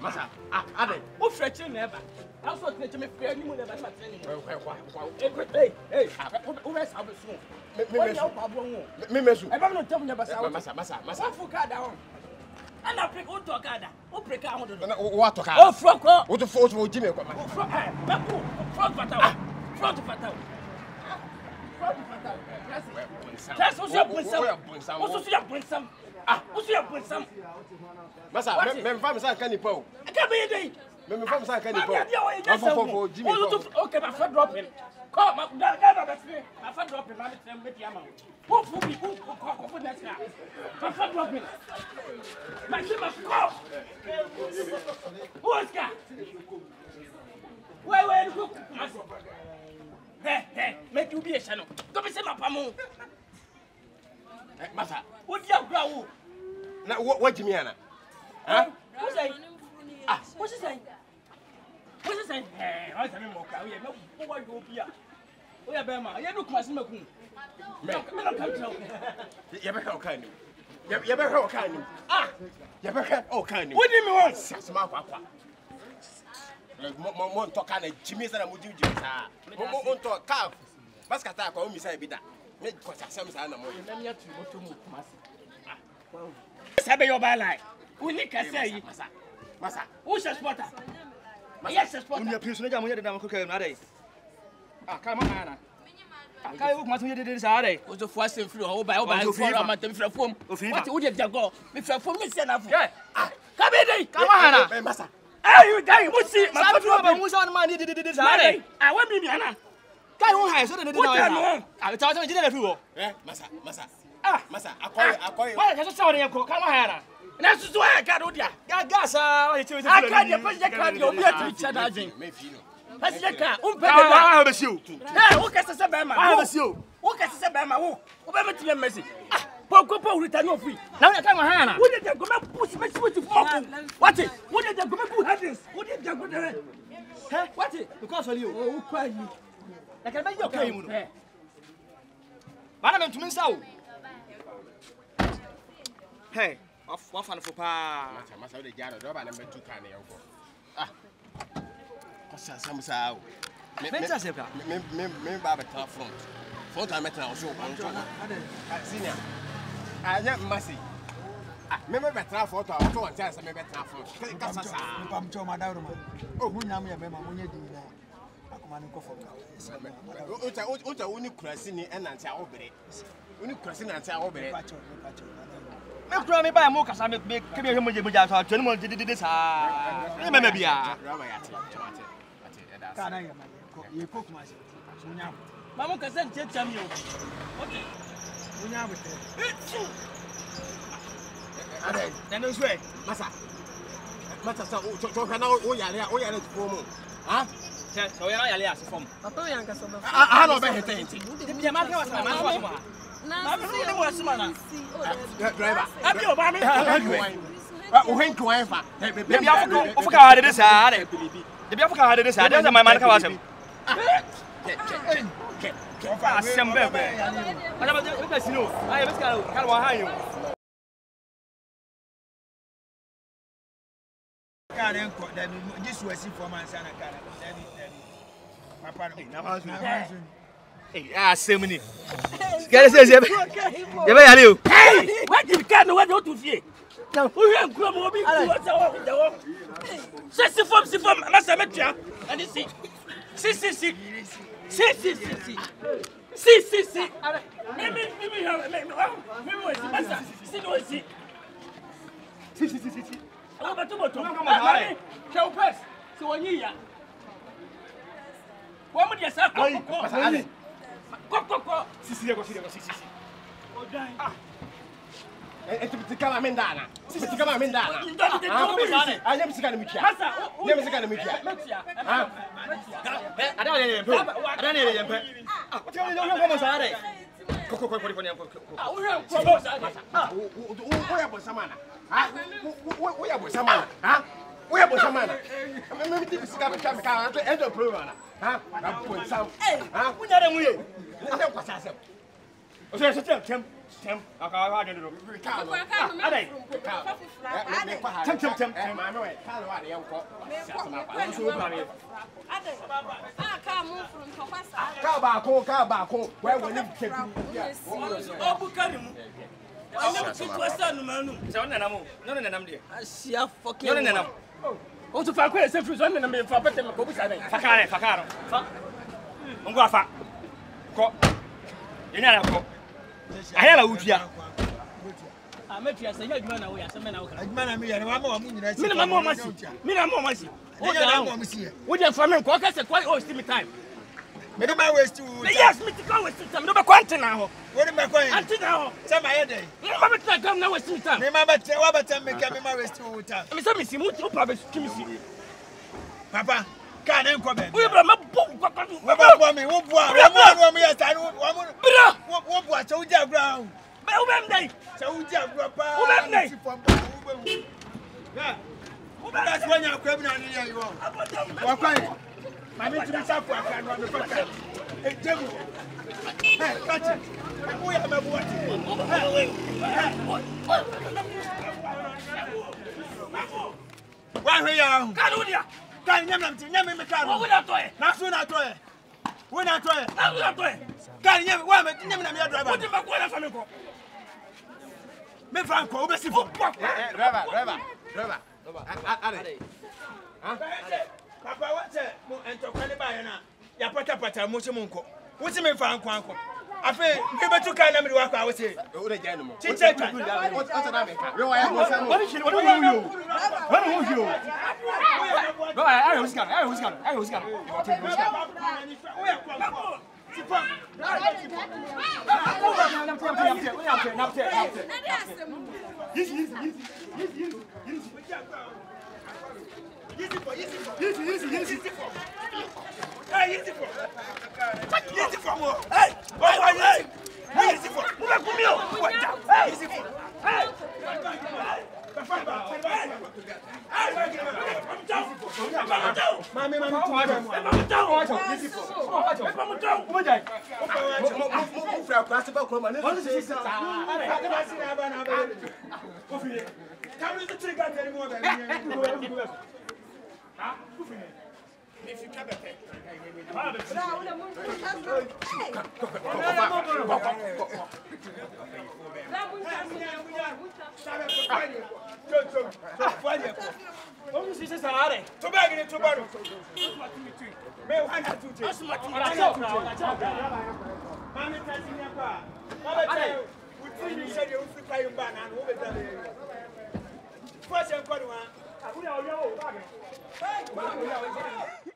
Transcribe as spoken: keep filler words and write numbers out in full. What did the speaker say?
masa. Ah, ade. Wo fetch never. I saw the me free ni mo never ma tell ni. Hey, hey, wo be sa be so. Me me mesu. Me mesu. E ba no tem never sa. Masa, masa, masa. Fu ka da on. Ana pick on to ka da. Wo break ka ho do. What to ka? Oh, frog ko. Wo to fo to Jimmy ko. Frog, eh, me ko. Frog fataw. Frog fataw. Frog fataw. That's what you bring some. What you bring some? Ah, what you bring some? Masa, me me fam sa kan ni pa o. Ka be dey. Me me fam sa kan ni pa. Ma fo fo Jimmy. Okay, ma fa drop him. Come, ma da da da me. Ma fa drop him, ma me tell me ti ama. Who fu bi who ko ko ko next year. Ma fa drop him. Ma ti ma ko. Who is ka? Wait, wait, go. Hey, hey, make you be a channel. Don't be say my pamu. Masa, what you grow? Na what Jimmy ana? Huh? What's that? Ah, what's he saying? What's he saying? Hey, I tell me more. We no what you be. We are Bema. You look mas me kun. Me. Me no come tell. You be how kind. You you be how kind. Ah, you be how kind. What do you mean want? Sama kwa kwa. Mo mo mo ntoka na Jimmy sa na mo jiu sa. Mo mo nto ka. Baskata kwa o mi sa bi da. Me ko sa sam sa na mo. Na me atu moto mu kumasi. Ah. Wow. Sabe yo ba lai. We need ka say yi. Masa. Masa. Who is supporter? Yes, supporter. Unya piso na jamu ya da ko kai na dai. Ah, kai ma ana. Ah, kai ko maso ye de sa dai. O so fo asem firi ho ba o ba fo ra ma tem fira fom. What wo de jago? Me fira fom me se na fo. Ah. Ka be dai. Kai ma ana. Masa. Hey, you guy, what's it? Ma fa ba mu sa na ma ni de de sa dai. Ah, wa mi mi ana. Kai ho hai so de de na. Ah, ta ta ji de fi wo. Eh, masa, masa. Ah, masa, akoy akoy. Wa ka so sa woni ko kai ma ana. Na su so ya ka do dia. Ga ga sa wa ye ti. Aka de pa je ka de obi atu cha da jin. Me fi no. Pa je ka, um pe de Ah, ba. ah, be siu. Eh, wo ka se se ba ma. Ah, be siu. Wo ka se se ba ma wo. Wo be me ti me message. Ah, po ko po urita no free. Na wa kai ma ana. Wo de de go me push me switch for. What it? Wo de de go me push headings. Wo de de go de. Eh, what it? Because of you. Oh, kwa yi. Na kai ba yo kai mu no. Eh. Ba na me ntumi nsa wo. Hey, wa fa no fo pa. Masa, masa de jaro do ba na me tu kan ye ko. Ah. Ko sa sam sa o. Me nta se ka. Me me me ba be ta front. Front a metra o so on so. Senior. Anya masi. Ah, me me be tra front a o to wan chance me be tra front. Ka sa sa. Pam choma dauro ma. Oh, munyam ya be ma munye di na. Akoma ni ko fo ka. O ta o ta oni kurasi ni enante a wo bere. Oni kurasi na ante a wo bere. Pacho, pacho. Me kura me ba mo kasa me me ke be mo je mo ja so atwene mo de de de sa. E me me bia. Raba ya ti. Ate. Ate. Eda. Kana ya ma. Ye ko kuma se. Munyam. Mama ka san che cham yo. Okay. Munyam be. Ade. Na no so e. Masa. Masa sa o to kana o yare o yare ti mo. Ha? Se so ya ya le ase fom. Papa yan ka so ba. Ah, no be hete hete. De bia ma ka wa sa ma so ma. Na Mama no mo asima na. Driver. Abi o ba mi. Ah, o hen ko en fa. De bia fuka o fuka ha de sa de. De bia fuka ha de sa de sa ma ma ka wa sam. Ke ke ke. O fa asem be be. Ada ba de ka sino. Ai be ka ka wa ha yo. Kana enko da ni jisu asi for man sana kana. Da ni da ni. Papa no. Na ma so. Eh, asem ni. Sikare se se. Ya be ya le o. Hey, what you can what you to fear? Now, who you grow mo bi ku wa sa wa da wo. Se si fom si fom na sa metua. Ani si. Si si si. Si si si si. Si si si. Me me me me ha me me me si masa. Si no si. Si si si si si. Awo ba to moto. Mami, ke o press. Si wonyi ya. Wo mu de sa ko ko. Ale. Ko ko ko. Si si ko si ko si si si. O dan. E ti ti kama mendana. Ti ti kama mendana. Ndani de ko bi sa ne. Ah, nyam sika na mikia. Masa. Nyam sika na mikia. Metia. Ah. Eh, ada le le pe. Ada le le pe. Ah, o ti o yo ko mo sa de. Ko ko ko ko ni ko. Ah, wo hwe ko mo sa ne. Ah, wo ya bo samana. Ah, wo ya bo samana. Ah. Wo ya bo samana. Me me ti sika be kama ka anto end of program na. Ah, na bo sam. Ah, Kunya de mu ye. na se kwasa sem. O se se tem tem. Tem. Aka wa de do. Car no. Adai. Tem tem tem. Eh, maame we. Car no wa de yanko. So ba me. Adai. Ah, car move from Topasa. Car ba ko, car ba ko. Where we live keep. Obu kari mu. Anya ti twasa no manu. Se on nanam. No no nanam de. Asia fucking. No no nanam. O to fa ko e se free so na me fa pete me ko bu sa na. Fakare, fakaro. Fa. Ngo afa. Ko. Yenya na ko. Ayala wutua. Ah, metia se nya adwuma na wo ya se me na wo ka. Adwuma na me ya na wa ma wa mu nyina. Me na mama masi. Me na mama masi. O da na mo si. Wo dey fa me ko ka se kwai o still time. Me do my waste you. Yes, me ti ka waste time. No be kwante na ho. Wo me ko yin. Anti na ho. Say my head dey. Me ma be try come na waste time. Me ma be try wa be time me ka me ma waste you time. Me say me si mu ti o pa be kimi si. Papa, ka na nko be. Wo bra ma bo kwa kwa. Wo ba bo me, wo bo a. Wo mo wo me ya sta wo mo. Bra. Wo wo bo a che wo ja bra. Me wo be ndai. Che wo ja bra pa. Wo be ndai. Yeah. Wo ba da so nya kwa bi na ni ya yo. Wa kwa yi. Ma me tumi sa kwa ka no me fa ka. E demu. Hey, catch it. Wo ya me bo ati. Wa hwe ya. Ka no dia. Ka nyam nam ti nyam me ka no. Wo da to e. Na so na to e. Wo na to e. Na wo da to e. Ka nyam wa me nyam na me driver. Wo di ma ko na fa me ko. Me fa ko wo be si fo. Eh, driver, driver, driver. Ade. Papa, what's it? And to Penny Bayana, ya pata pata, Mushimunko. What's me for Uncle? I feel never took kind of work. I would say, O de gyan mo. Chicha. What's that make? We wa ya mo say mo. What is she? What do you? What do you? No, I I was gone. I was gone. I was gone. Yes, yes, yes. Yes, yes. Easy for, easy for, easy, easy, easy for. Hey, easy for. Easy for more. Hey, why, why, hey, easy for. Move back with me. What down? Hey, easy for. Hey, Mami, mami, easy for. Move fra class ba ko ma ne. What is this? Come to the trigger anymore, baby. Ah, if you come back, First, I'm going to